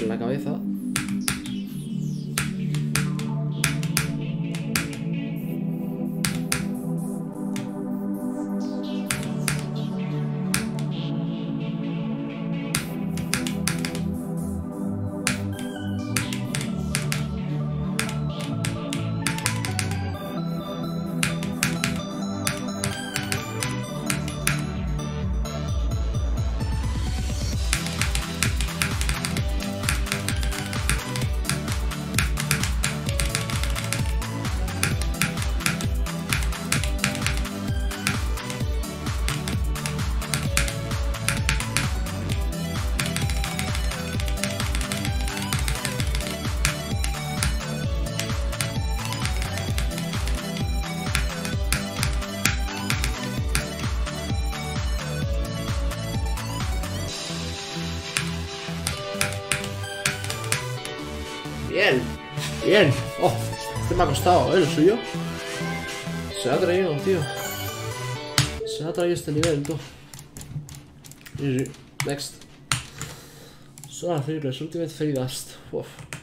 en la cabeza. Bien, bien. Oh, este me ha costado, lo suyo. Se ha traído, tío. Se ha traído este nivel, tú. GG. Next. Son las Ultimate Fairy Dust. Uf.